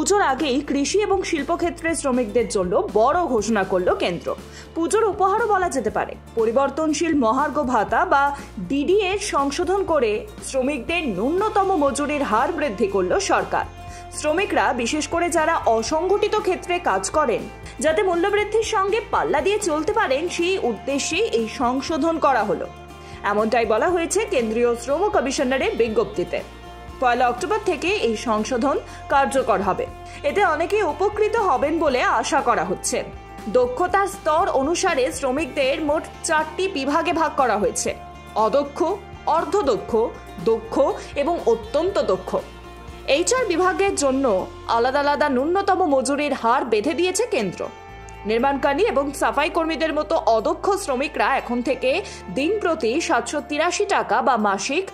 পুজোর আগেই কৃষি এবং শিল্পক্ষেত্রের শ্রমিকদের জন্য বড় ঘোষণা করল কেন্দ্র। পুজোর উপহারও বলা যেতে পারে। পরিবর্তনশীল মহার্ঘ ভাতা বা ডিডিএ সংশোধন করে শ্রমিকদের ন্যূনতম মজুরির হার বৃদ্ধি করল সরকার। শ্রমিকরা, বিশেষ করে যারা অসংগঠিত ক্ষেত্রে কাজ করেন, যাতে মূল্যবৃদ্ধির সঙ্গে পাল্লা দিয়ে চলতে পারেন, সেই উদ্দেশ্যে এই সংশোধন করা হলো। এমনটাই বলা হয়েছে কেন্দ্রীয় শ্রম কমিশনারের বিজ্ঞপ্তিতে। 1 অক্টোবর থেকে এই সংশোধন কার্যকর হবে। এতে অনেকেই উপকৃত হবেন বলে আশা করা হচ্ছে। দক্ষতার স্তর অনুসারে শ্রমিকদের মোট 4টি বিভাগে ভাগ করা হয়েছে: অদক্ষ, অর্ধদক্ষ, দক্ষ এবং অত্যন্ত দক্ষ। এই 4 বিভাগের জন্য আলাদা আলাদা ন্যূনতম মজুরির হার বেঁধে দিয়েছে কেন্দ্র। নির্মাণকারী এবং সাফাই কর্মীদের মতো অদক্ষ শ্রমিকরা এখন থেকে দিন প্রতি 783 টাকা বা মাসিক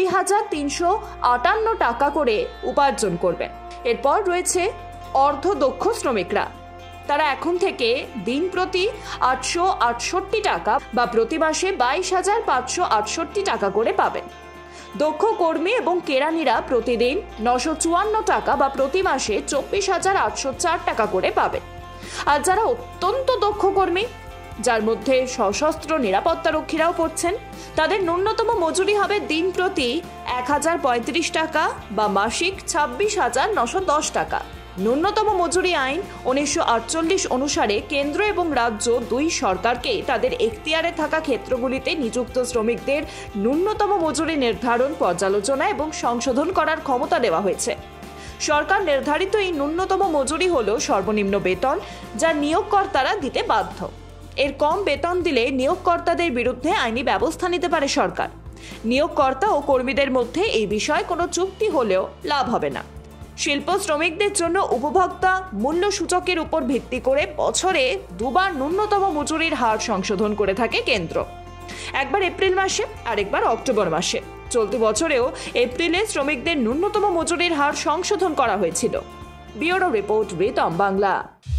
20,358 টাকা করে উপার্জন করবেন। এরপর রয়েছে অর্ধদক্ষ শ্রমিকরা। তারা এখন থেকে দিন প্রতি 868 টাকা বা প্রতি মাসে 22,568 টাকা করে পাবেন। দক্ষ কর্মী এবং কেরানিরা প্রতিদিন 954 টাকা বা প্রতি মাসে 24,804 টাকা করে পাবেন। আর যারা অত্যন্ত দক্ষ কর্মী, যার মধ্যে সশস্ত্র নিরাপত্তারক্ষীরাও পড়ছেন, তাদের ন্যূনতম মজুরি হবে দিন প্রতি 1,035 টাকা বা মাসিক 26,910 টাকা। ন্যূনতম মজুরি আইন 1948 অনুসারে কেন্দ্র এবং রাজ্য দুই সরকারকে তাদের এখতিয়ারে থাকা ক্ষেত্রগুলিতে নিযুক্ত শ্রমিকদের ন্যূনতম মজুরি নির্ধারণ, পর্যালোচনা এবং সংশোধন করার ক্ষমতা দেওয়া হয়েছে। সরকার নির্ধারিত এই ন্যূনতম মজুরি হলো সর্বনিম্ন বেতন, যা নিয়োগকর্তারা দিতে বাধ্য। এর কম বেতন দিলে নিয়োগকর্তাদের বিরুদ্ধে আইনি ব্যবস্থা নিতে পারে সরকার। নিয়োগকর্তা ও কর্মীদের মধ্যে এই বিষয়ে কোনো চুক্তি হলেও লাভ হবে না। শিল্প শ্রমিকদের জন্য উপভোক্তা মূল্য সূচকের উপর ভিত্তি করে বছরে 2 বার ন্যূনতম মজুরির হার সংশোধন করে থাকে কেন্দ্র। একবার এপ্রিল মাসে, আরেকবার অক্টোবর মাসে। চলতি বছরেও এপ্রিলে শ্রমিকদের ন্যূনতম মজুরির হার সংশোধন করা হয়েছিল। ব্যুরো রিপোর্ট, বেতন বাংলা।